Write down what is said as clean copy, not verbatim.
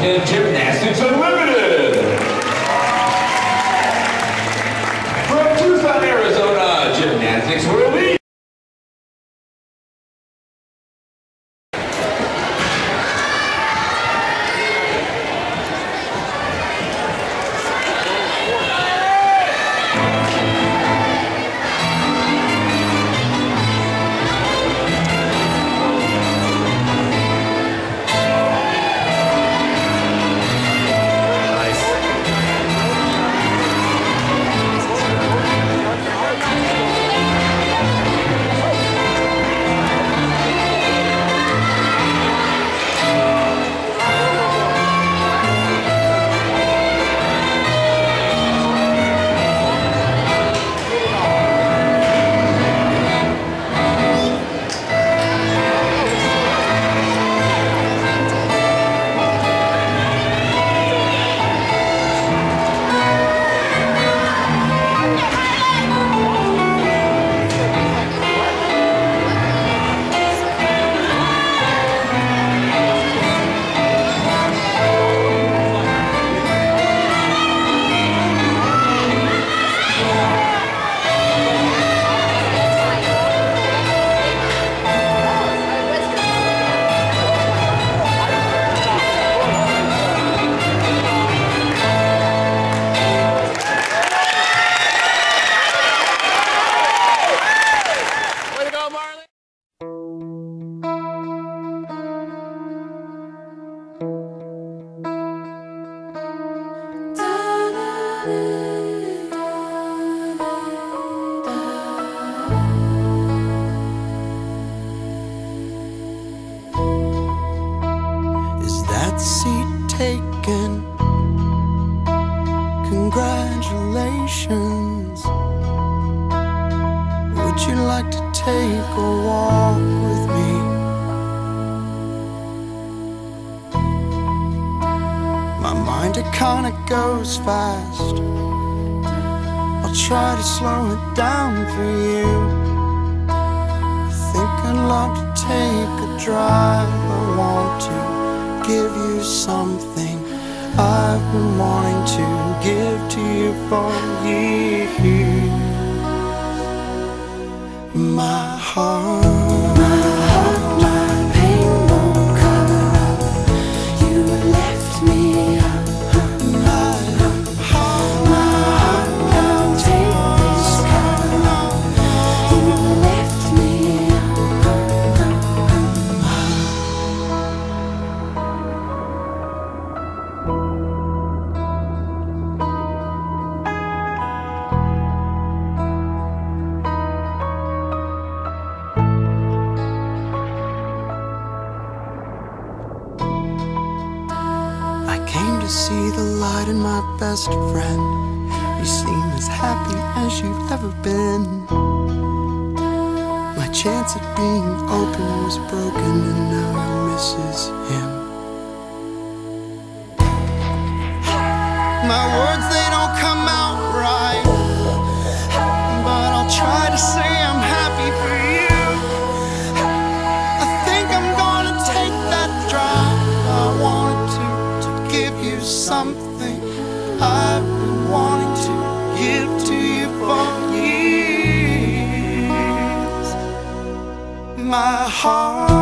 watching Gymnastics Unlimited. From Tucson, Arizona, Gymnastics World League. Seat taken, congratulations. Would you like to take a walk with me? My mind, it kinda goes fast. I'll try to slow it down for you. I think I'd love to take a drive. I want to give you something I've been wanting to give to you for years. My heart, my pain won't cover up. You left me up. My heart won't take this cover. You left me to see the light in my best friend. You seem as happy as you've ever been. My chance at being open was broken, and now he misses him. My words, they don't come out right, but I'll try to say I'm happy for you. I think I'm gonna take that drive. I wanted to give you something I've been wanting to give to you for years. My heart